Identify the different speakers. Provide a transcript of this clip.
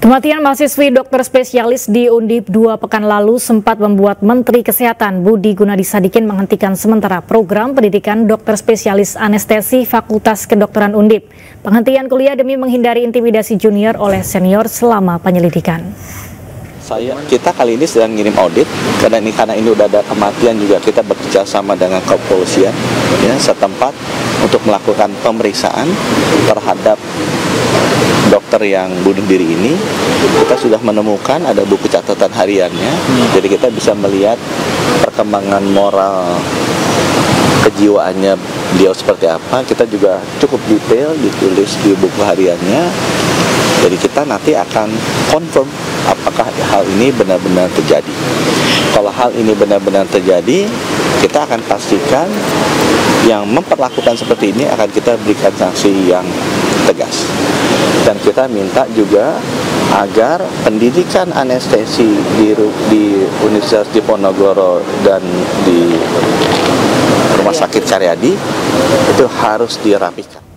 Speaker 1: Kematian mahasiswi dokter spesialis di Undip 2 pekan lalu sempat membuat Menteri Kesehatan Budi Gunadisadikin menghentikan sementara program pendidikan dokter spesialis anestesi Fakultas Kedokteran Undip. Penghentian kuliah demi menghindari intimidasi junior oleh senior selama penyelidikan.
Speaker 2: Kita kali ini sedang ngirim audit karena ini udah ada kematian, juga kita bekerja sama dengan kepolisian setempat untuk melakukan pemeriksaan terhadap dokter yang bunuh diri ini. Kita sudah menemukan ada buku catatan hariannya, jadi kita bisa melihat perkembangan moral kejiwaannya beliau seperti apa. Kita juga cukup detail ditulis di buku hariannya. Jadi kita nanti akan confirm apakah hal ini benar-benar terjadi. Kalau hal ini benar-benar terjadi, kita akan pastikan yang memperlakukan seperti ini akan kita berikan sanksi yang tegas. Dan kita minta juga agar pendidikan anestesi di Universitas Diponegoro dan di Rumah Sakit Karyadi itu harus dirapikan.